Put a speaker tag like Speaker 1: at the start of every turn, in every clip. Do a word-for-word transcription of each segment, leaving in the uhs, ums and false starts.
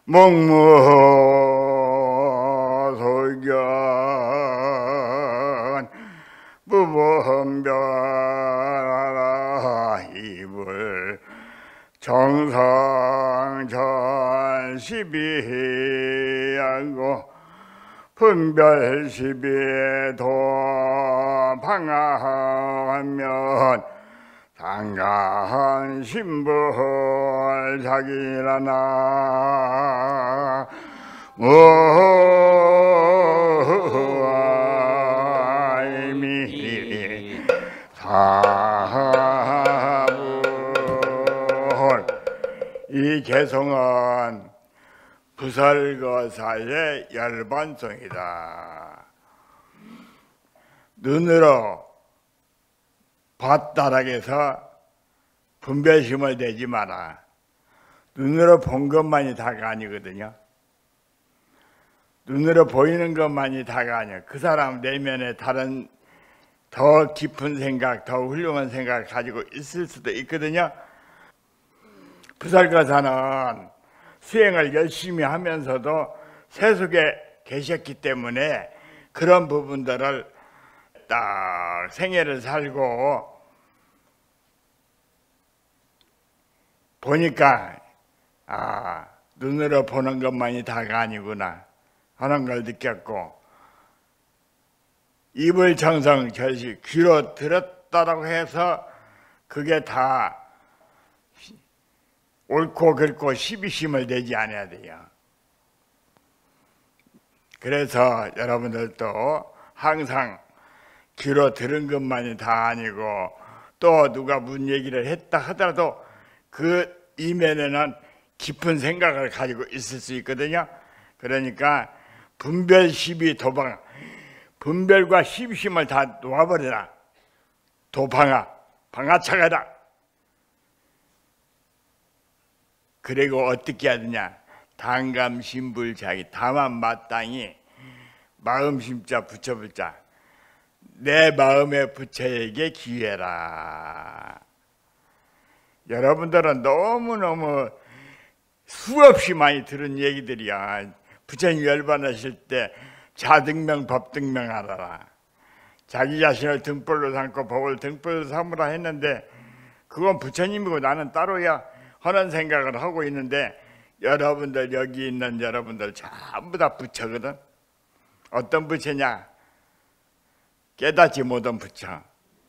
Speaker 1: 목무소견 부분별하라 이불 정성전 시비하고 분별 시비도 방하하면 당간 신불 자기라나 오아이미 사불. 이 개성은 부설거사의 열반송이다. 눈으로 봤다라고 해서 분별심을 내지 마라. 눈으로 본 것만이 다가 아니거든요. 눈으로 보이는 것만이 다가 아니야. 그 사람 내면에 다른 더 깊은 생각, 더 훌륭한 생각을 가지고 있을 수도 있거든요. 부설거사는 수행을 열심히 하면서도 세속에 계셨기 때문에 그런 부분들을 딱 생애를 살고 보니까 아, 눈으로 보는 것만이 다가 아니구나 하는 걸 느꼈고, 입을 정성 절시 귀로 들었다라고 해서 그게 다 옳고 그렇고 시비심을 내지 않아야 돼요. 그래서 여러분들도 항상 귀로 들은 것만이 다 아니고, 또 누가 무슨 얘기를 했다 하더라도 그 이면에는 깊은 생각을 가지고 있을 수 있거든요. 그러니까 분별, 시비, 도방, 분별과 시비심을 다 놓아버려라. 도방아, 방아차가라. 그리고 어떻게 해야 되냐? 당감심불자기, 다만 마땅히 마음심자 붙여불자, 내 마음의 부처에게 기회라. 여러분들은 너무너무 수없이 많이 들은 얘기들이야. 부처님 열반하실 때 자등명 법등명 하라라. 자기 자신을 등불로 삼고 법을 등불로 삼으라 했는데 그건 부처님이고 나는 따로야 하는 생각을 하고 있는데, 여러분들 여기 있는 여러분들 전부 다 부처거든. 어떤 부처냐? 깨닫지 못한 부처.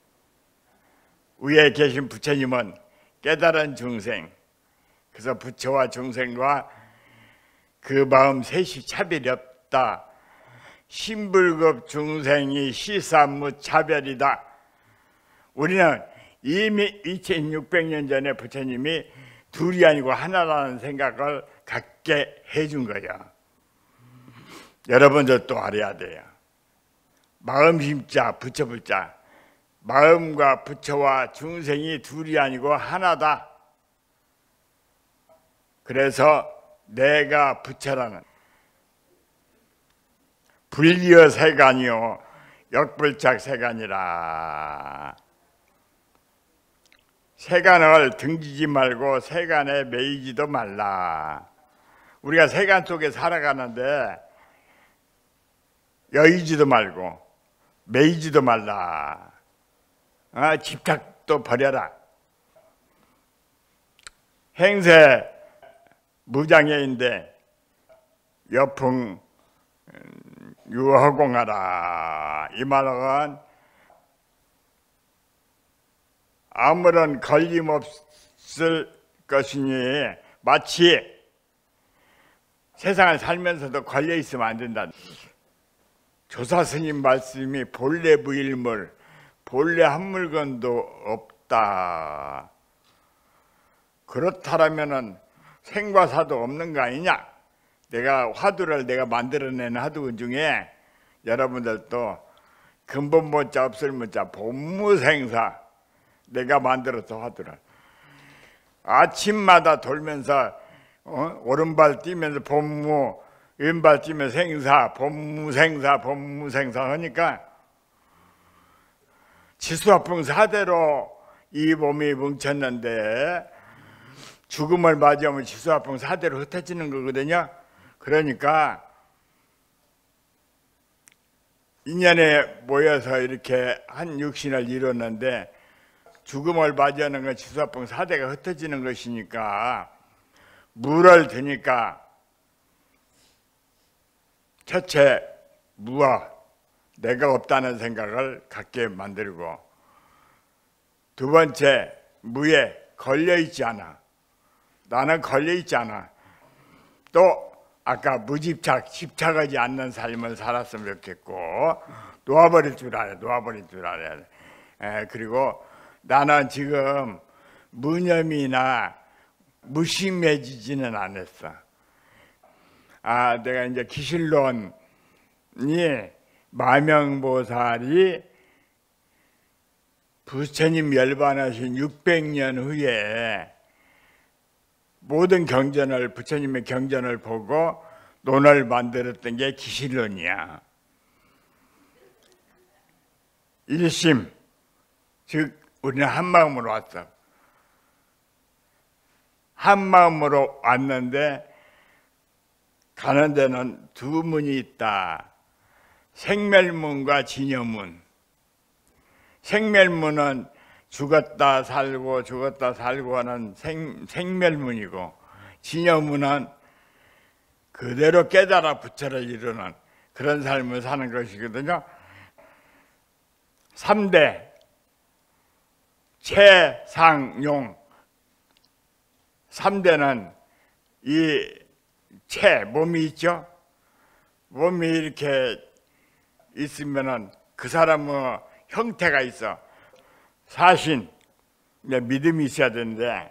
Speaker 1: 위에 계신 부처님은 깨달은 중생. 그래서 부처와 중생과 그 마음 셋이 차별이 없다. 신불급 중생이 시사무차별이다. 우리는 이미 이천육백 년 전에 부처님이 둘이 아니고 하나라는 생각을 갖게 해준 거야. 여러분들도 알아야 돼요. 마음심자, 부처불자, 마음과 부처와 중생이 둘이 아니고 하나다. 그래서 내가 부처라는 불리어 세간이요 역불착 세간이라. 세간을 등지지 말고 세간에 매이지도 말라. 우리가 세간 속에 살아가는데 여의지도 말고 매이지도 말라. 아, 집착도 버려라. 행세 무장애인데 여풍 유허공하라. 이 말은 아무런 걸림없을 것이니 마치 세상을 살면서도 걸려있으면 안 된다. 조사스님 말씀이 본래 무일물, 본래 한 물건도 없다. 그렇다면은 생과사도 없는 거 아니냐? 내가 화두를 내가 만들어낸 화두 중에 여러분들도 근본 못자 없을 못자 본무생사 내가 만들어서 화두를 아침마다 돌면서 어? 오른발 뛰면서 본무, 왼발 뛰면서 생사, 본무생사, 본무생사 하니까 지수화풍 사대로 이 몸이 뭉쳤는데 죽음을 맞이하면 지수화풍 사대로 흩어지는 거거든요. 그러니까 인연에 모여서 이렇게 한 육신을 이뤘는데 죽음을 맞이하는 건 지수화풍 사대가 흩어지는 것이니까 무를 드니까 첫째 무와 내가 없다는 생각을 갖게 만들고, 두 번째 무에 걸려있지 않아. 나는 걸려있지 않아. 또 아까 무집착, 집착하지 않는 삶을 살았으면 좋겠고, 놓아버릴 줄 알아야 놓아버릴 줄 알아야 에, 그리고 나는 지금 무념이나 무심해지지는 않았어. 아, 내가 이제 기실론이 마명보살이 부처님 열반하신 육백 년 후에 모든 경전을, 부처님의 경전을 보고 논을 만들었던 게 기실론이야. 일심, 즉 우리는 한 마음으로 왔어. 한 마음으로 왔는데 가는 데는 두 문이 있다. 생멸문과 진여문. 생멸문은 죽었다 살고 죽었다 살고 하는 생, 생멸문이고, 진여문은 그대로 깨달아 부처를 이루는 그런 삶을 사는 것이거든요. 삼 대 체상용. 삼 대는 이 체, 몸이 있죠. 몸이 이렇게 있으면은 그 사람의 형태가 있어. 사신, 믿음이 있어야 되는데,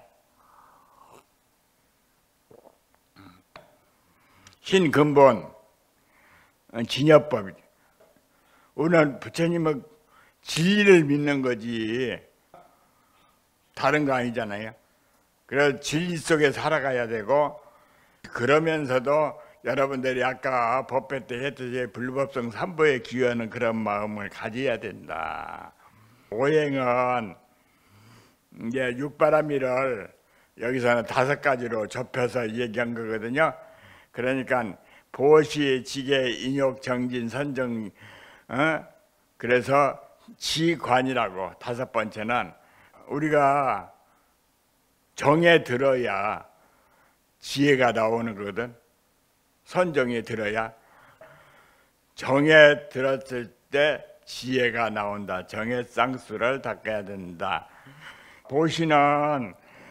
Speaker 1: 신근본, 진여법이죠. 우리는 부처님의 진리를 믿는 거지 다른 거 아니잖아요. 그래서 진리 속에 살아가야 되고, 그러면서도 여러분들이 아까 법회 때 했듯이 불법성 삼보에 기여하는 그런 마음을 가져야 된다. 오행은 이제 육바라밀을 여기서는 다섯 가지로 좁혀서 얘기한 거거든요. 그러니까 보시, 지계, 인욕, 정진, 선정, 어? 그래서 지관이라고. 다섯 번째는 우리가 정에 들어야 지혜가 나오는 거거든. 선정에 들어야. 정에 들었을 때 지혜가 나온다. 정의 쌍수를 닦아야 된다. 보시는,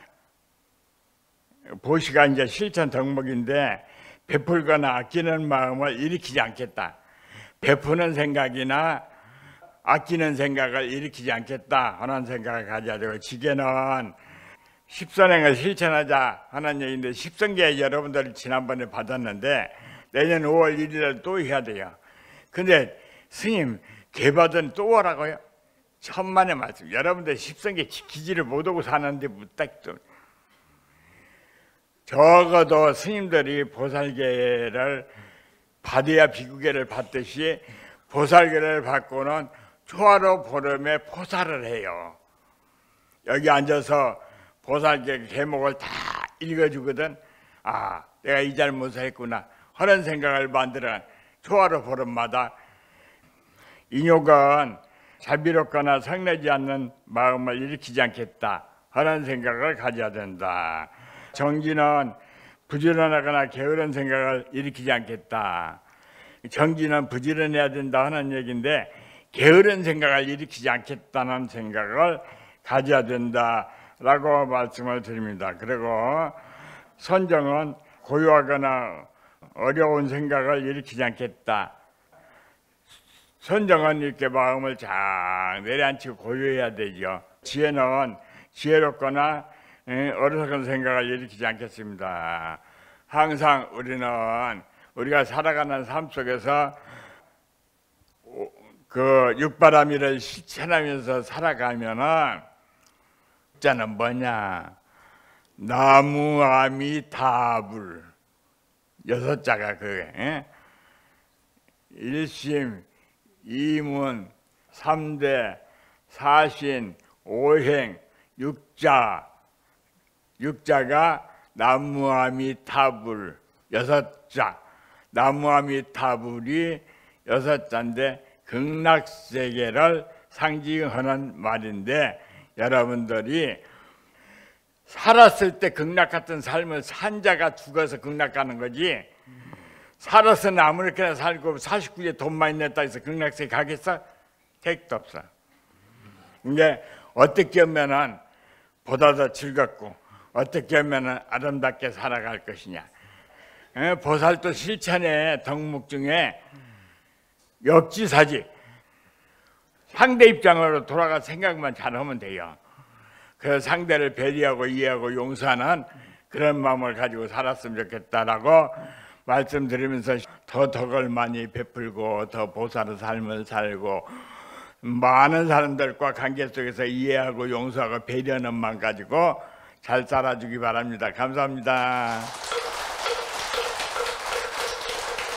Speaker 1: 보시가 이제 실천 덕목인데, 베풀거나 아끼는 마음을 일으키지 않겠다. 베푸는 생각이나 아끼는 생각을 일으키지 않겠다 하는 생각을 가져야 되고, 지게는 십선행을 실천하자 하는 얘기인데, 십선계 여러분들 지난번에 받았는데 내년 오월 일일에 또 해야 돼요. 근데 스님 개받은 또 오라고요? 천만의 말씀. 여러분들 십선계 지키지를 못하고 사는데 무딱도. 적어도 스님들이 보살계를 받아야 비구계를 받듯이 보살계를 받고는 초하루 보름에 포살을 해요. 여기 앉아서 보살계 계목을 다 읽어주거든. 아, 내가 이 잘못을 했구나 하는 생각을 만들어 초하루 보름마다. 인욕은 자비롭거나 성내지 않는 마음을 일으키지 않겠다 하는 생각을 가져야 된다. 정진은 부지런하거나 게으른 생각을 일으키지 않겠다. 정진은 부지런해야 된다 하는 얘기인데, 게으른 생각을 일으키지 않겠다는 생각을 가져야 된다라고 말씀을 드립니다. 그리고 선정은 고요하거나 어려운 생각을 일으키지 않겠다. 선정은 이렇게 마음을 잘 내려앉히고 고요해야 되죠. 지혜는 지혜롭거나 어리석은 생각을 일으키지 않겠습니다. 항상 우리는 우리가 살아가는 삶 속에서 그 육바라밀을 실천하면서 살아가면은 자는 뭐냐? 나무아미타불 여섯 자가 그게 일심, 이문, 삼대, 사신, 오행, 육자 육자가 나무아미타불 여섯 자, 나무아미타불이 여섯 자인데 극락세계를 상징하는 말인데, 여러분들이 살았을 때 극락 같은 삶을 산 자가 죽어서 극락 가는 거지, 살아서는 아무렇게나 살고 사십구 세 돈 많이 냈다 해서 극락세계 가겠어? 택도 없어. 이게 어떻게 하면은 보다 더 즐겁고 어떻게 하면은 아름답게 살아갈 것이냐. 보살도 실천의 덕목 중에 역지사지, 상대 입장으로 돌아가 생각만 잘하면 돼요. 그 상대를 배려하고 이해하고 용서하는 그런 마음을 가지고 살았으면 좋겠다라고 말씀드리면서 더 덕을 많이 베풀고 더 보살의 삶을 살고 많은 사람들과 관계 속에서 이해하고 용서하고 배려하는 마음 가지고 잘 살아주기 바랍니다. 감사합니다.